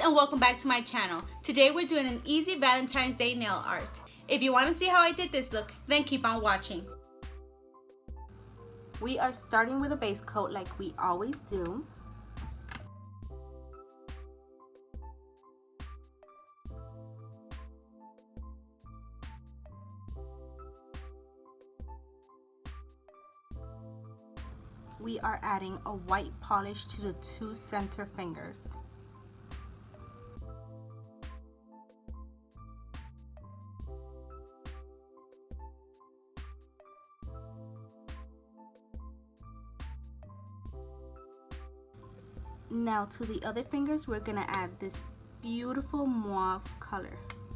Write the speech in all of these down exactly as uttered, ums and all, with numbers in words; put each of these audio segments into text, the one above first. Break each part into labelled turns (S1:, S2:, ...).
S1: and welcome back to my channel. Today we're doing an easy Valentine's Day nail art. If you want to see how I did this look, then keep on watching. We are starting with a base coat like we always do. We are adding a white polish to the two center fingers. Now to the other fingers, we're gonna add this beautiful mauve color.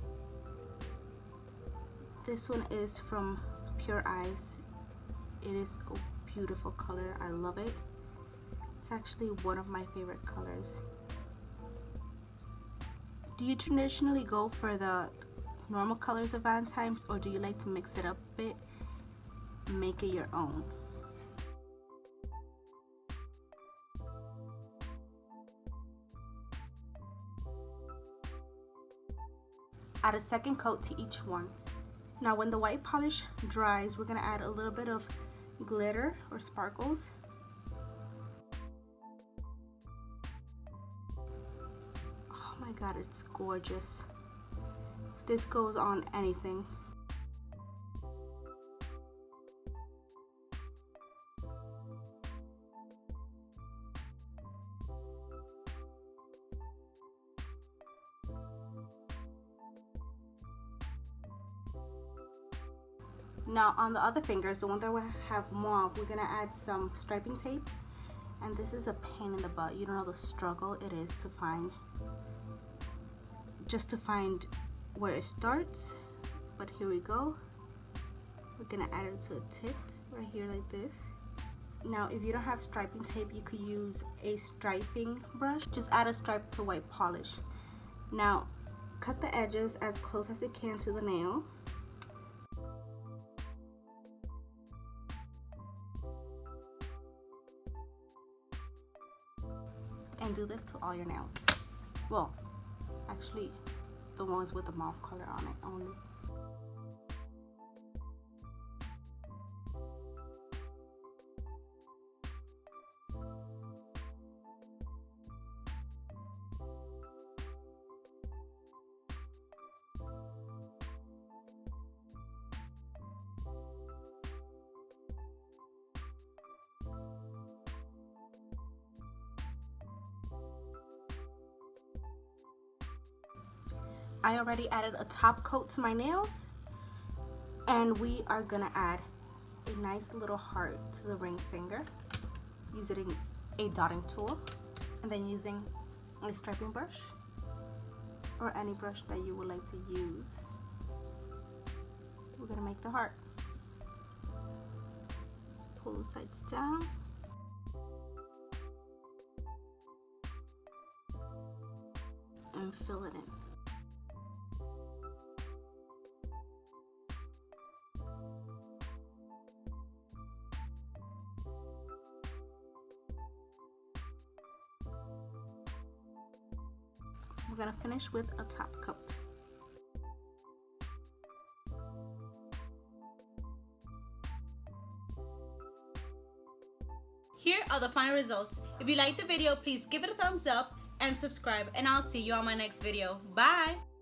S1: This one is from Pure Eyes. It is a beautiful color. I love it. It's actually one of my favorite colors. Do you traditionally go for the normal colors of Valentine's, or do you like to mix it up a bit, make it your own? Add a second coat to each one. Now when the white polish dries, we're gonna add a little bit of glitter or sparkles. Oh my god, it's gorgeous. This goes on anything. Now on the other fingers, the one that will have mauve, we're gonna add some striping tape. And this is a pain in the butt. You don't know the struggle it is to find, just to find where it starts. But here we go. We're gonna add it to the tip right here like this. Now if you don't have striping tape, you could use a striping brush. Just add a stripe to white polish. Now cut the edges as close as you can to the nail. And do this to all your nails. Well, actually, the ones with the mauve color on it only. I already added a top coat to my nails, and we are gonna add a nice little heart to the ring finger using a dotting tool, and then using a striping brush or any brush that you would like to use. We're gonna make the heart. Pull the sides down. And fill it in. We're gonna finish with a top coat. Here are the final results. If you liked the video, please give it a thumbs up and subscribe, and I'll see you on my next video. Bye!